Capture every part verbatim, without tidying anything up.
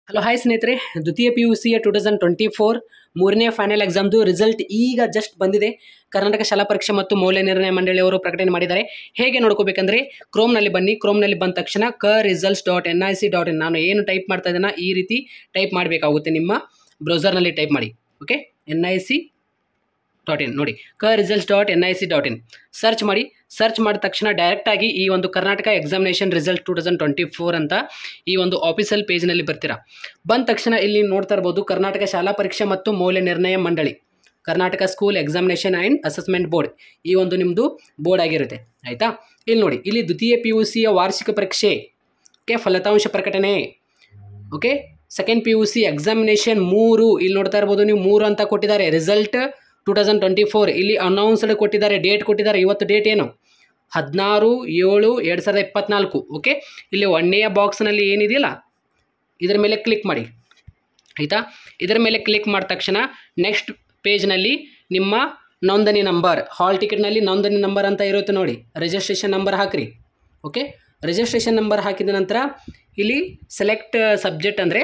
Hello hi ಸ್ನೇಹಿತರೆ, ದ್ವಿತೀಯ P U ಸಿಯ ಟೂ ತೌಸಂಡ್ ಟ್ವೆಂಟಿ ಫೋರ್ ಮೂರನೇ ಫೈನಲ್ ಎಕ್ಸಾಮ್ದು ರಿಸಲ್ಟ್ ಈಗ ಜಸ್ಟ್ ಬಂದಿದೆ. ಕರ್ನಾಟಕ ಶಾಲಾ ಪರೀಕ್ಷೆ ಮತ್ತು ಮೌಲ್ಯ ನಿರ್ಣಯ ಮಂಡಳಿಯವರು ಪ್ರಕಟಣೆ ಮಾಡಿದ್ದಾರೆ. ಹೇಗೆ ನೋಡ್ಕೋಬೇಕಂದ್ರೆ ಕ್ರೋಮ್ನಲ್ಲಿ ಬನ್ನಿ. ಕ್ರೋಮ್ನಲ್ಲಿ ಬಂದ ತಕ್ಷಣ ಕ results dot N I C dot in ನಾನು ಏನು ಟೈಪ್ ಮಾಡ್ತಾ ಇದ್ದೇನೆ ಈ ರೀತಿ ಟೈಪ್ ಮಾಡಬೇಕಾಗುತ್ತೆ. ನಿಮ್ಮ ಬ್ರೌಸರ್ನಲ್ಲಿ ಟೈಪ್ ಮಾಡಿ. Okay, N I C dot in ನೋಡಿ, ಕ results dot N I C dot in search ಮಾಡಿ. ಸರ್ಚ್ ಮಾಡಿದ ತಕ್ಷಣ ಡೈರೆಕ್ಟಾಗಿ ಈ ಒಂದು Karnataka examination result two thousand twenty four ಅಂತ ಈ ಒಂದು ಆಫೀಷಿಯಲ್ ಪೇಜ್ನಲ್ಲಿ ಬರ್ತೀರಾ. ಬಂದ ತಕ್ಷಣ ಇಲ್ಲಿ ನೋಡ್ತಾ ಇರ್ಬೋದು ಕರ್ನಾಟಕ ಶಾಲಾ ಪರೀಕ್ಷೆ ಮತ್ತು ಮೌಲ್ಯ ನಿರ್ಣಯ ಮಂಡಳಿ, Karnataka school examination and assessment board, ಈ ಒಂದು ನಿಮ್ಮದು ಬೋರ್ಡ್ ಆಗಿರುತ್ತೆ. ಆಯಿತಾ, ಇಲ್ಲಿ ನೋಡಿ, ಇಲ್ಲಿ ದ್ವಿತೀಯ ಪಿ ಯು ಸಿಯ ವಾರ್ಷಿಕ ಪರೀಕ್ಷೆ ಓಕೆ ಫಲಿತಾಂಶ ಪ್ರಕಟಣೆ. Okay, second P U C examination ಮೂರು, ಇಲ್ಲಿ ನೋಡ್ತಾ ಇರ್ಬೋದು ನೀವು ಮೂರು ಅಂತ ಕೊಟ್ಟಿದ್ದಾರೆ. Result two thousand twenty four ಇಲ್ಲಿ ಅನೌನ್ಸ್ಡ್ ಕೊಟ್ಟಿದ್ದಾರೆ, ಡೇಟ್ ಕೊಟ್ಟಿದ್ದಾರೆ. ಇವತ್ತು ಡೇಟ್ ಏನು? ಹದಿನಾರು ಏಳು ಎರಡು ಸಾವಿರದ ಇಪ್ಪತ್ತ್ನಾಲ್ಕು. ಓಕೆ, ಇಲ್ಲಿ ಒಂದನೆಯ ಬಾಕ್ಸ್ನಲ್ಲಿ ಏನಿದೆಯಲ್ಲ ಇದರ ಮೇಲೆ ಕ್ಲಿಕ್ ಮಾಡಿ. ಆಯಿತಾ, ಇದರ ಮೇಲೆ ಕ್ಲಿಕ್ ಮಾಡಿದ ತಕ್ಷಣ ನೆಕ್ಸ್ಟ್ ಪೇಜ್ನಲ್ಲಿ ನಿಮ್ಮ ನೋಂದಣಿ ನಂಬರ್, ಹಾಲ್ ಟಿಕೆಟ್ನಲ್ಲಿ ನೋಂದಣಿ ನಂಬರ್ ಅಂತ ಇರುತ್ತೆ ನೋಡಿ, ರಿಜಿಸ್ಟ್ರೇಷನ್ ನಂಬರ್ ಹಾಕಿರಿ. ಓಕೆ, ರಿಜಿಸ್ಟ್ರೇಷನ್ ನಂಬರ್ ಹಾಕಿದ ನಂತರ ಇಲ್ಲಿ ಸೆಲೆಕ್ಟ್ ಸಬ್ಜೆಕ್ಟ್ ಅಂದರೆ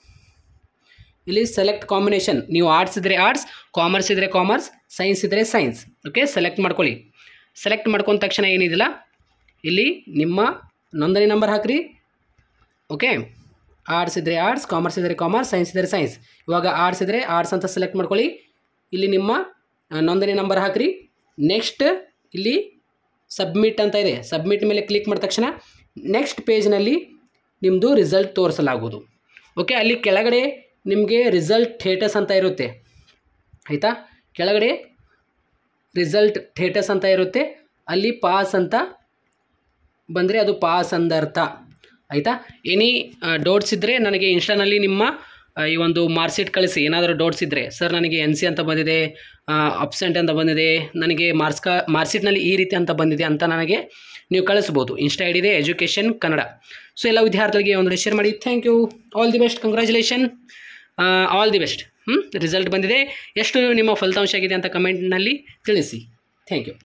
ಇಲ್ಲಿ ಸೆಲೆಕ್ಟ್ ಕಾಂಬಿನೇಷನ್, ನೀವು ಆರ್ಟ್ಸ್ ಇದ್ದರೆ ಆರ್ಟ್ಸ್, ಕಾಮರ್ಸ್ ಇದ್ದರೆ ಕಾಮರ್ಸ್, ಸೈನ್ಸ್ ಇದ್ದರೆ ಸೈನ್ಸ್. ಓಕೆ, ಸೆಲೆಕ್ಟ್ ಮಾಡ್ಕೊಳ್ಳಿ. ಸೆಲೆಕ್ಟ್ ಮಾಡ್ಕೊಂಡ ತಕ್ಷಣ ಏನಿದಿಲ್ಲ ಇಲ್ಲಿ ನಿಮ್ಮ ನೋಂದಣಿ ನಂಬರ್ ಹಾಕಿರಿ. ಓಕೆ, ಆರ್ಟ್ಸ್ ಇದ್ದರೆ ಆರ್ಟ್ಸ್, ಕಾಮರ್ಸ್ ಇದ್ದರೆ ಕಾಮರ್ಸ್, ಸೈನ್ಸ್ ಇದ್ದರೆ ಸೈನ್ಸ್. ಇವಾಗ ಆರ್ಟ್ಸ್ ಇದ್ದರೆ ಆರ್ಟ್ಸ್ ಅಂತ ಸೆಲೆಕ್ಟ್ ಮಾಡ್ಕೊಳ್ಳಿ. ಇಲ್ಲಿ ನಿಮ್ಮ ನೋಂದಣಿ ನಂಬರ್ ಹಾಕಿರಿ. ನೆಕ್ಸ್ಟ್ ಇಲ್ಲಿ ಸಬ್ಮಿಟ್ ಅಂತ ಇದೆ, ಸಬ್ಮಿಟ್ ಮೇಲೆ ಕ್ಲಿಕ್ ಮಾಡಿದ ತಕ್ಷಣ ನೆಕ್ಸ್ಟ್ ಪೇಜ್ನಲ್ಲಿ ನಿಮ್ಮದು ರಿಸಲ್ಟ್ ತೋರಿಸಲಾಗುವುದು. ಓಕೆ, ಅಲ್ಲಿ ಕೆಳಗಡೆ ನಿಮಗೆ ರಿಸಲ್ಟ್ ಥೇಟಸ್ ಅಂತ ಇರುತ್ತೆ. ಆಯಿತಾ, ಕೆಳಗಡೆ ರಿಸಲ್ಟ್ ಥೇಟಸ್ ಅಂತ ಇರುತ್ತೆ, ಅಲ್ಲಿ ಪಾಸ್ ಅಂತ ಬಂದರೆ ಅದು ಪಾಸ್ ಅಂದರ್ಥ. ಆಯಿತಾ, ಎನಿ ಡೌಟ್ಸ್ ಇದ್ದರೆ ನನಗೆ ಇನ್ಸ್ಟಾನಲ್ಲಿ ನಿಮ್ಮ ಈ ಒಂದು ಮಾರ್ಕ್ಶೀಟ್ ಕಳಿಸಿ. ಏನಾದರೂ ಡೌಟ್ಸ್ ಇದ್ದರೆ, ಸರ್ ನನಗೆ ಎನ್ ಸಿ ಅಂತ ಬಂದಿದೆ, ಅಬ್ಸೆಂಟ್ ಅಂತ ಬಂದಿದೆ, ನನಗೆ ಮಾರ್ಕ್ಸ್ ಕಾ ಮಾರ್ಕ್ಶೀಟ್ನಲ್ಲಿ ಈ ರೀತಿ ಅಂತ ಬಂದಿದೆ ಅಂತ ನನಗೆ ನೀವು ಕಳಿಸ್ಬೋದು. ಇನ್ಸ್ಟಾ ಐ ಡಿ ಇದೆ ಎಜುಕೇಷನ್ ಕನ್ನಡ. ಸೊ ಎಲ್ಲ ವಿದ್ಯಾರ್ಥಿಗಳಿಗೆ ಒಂದು ಶೇರ್ ಮಾಡಿ. Thank you, all the best, congratulation, all the best. ಹ್ಞೂ ರಿಸಲ್ಟ್ ಬಂದಿದೆ, ಎಷ್ಟು ನಿಮ್ಮ ಫಲಿತಾಂಶ ಆಗಿದೆ ಅಂತ ಕಮೆಂಟ್ನಲ್ಲಿ ತಿಳಿಸಿ. Thank you.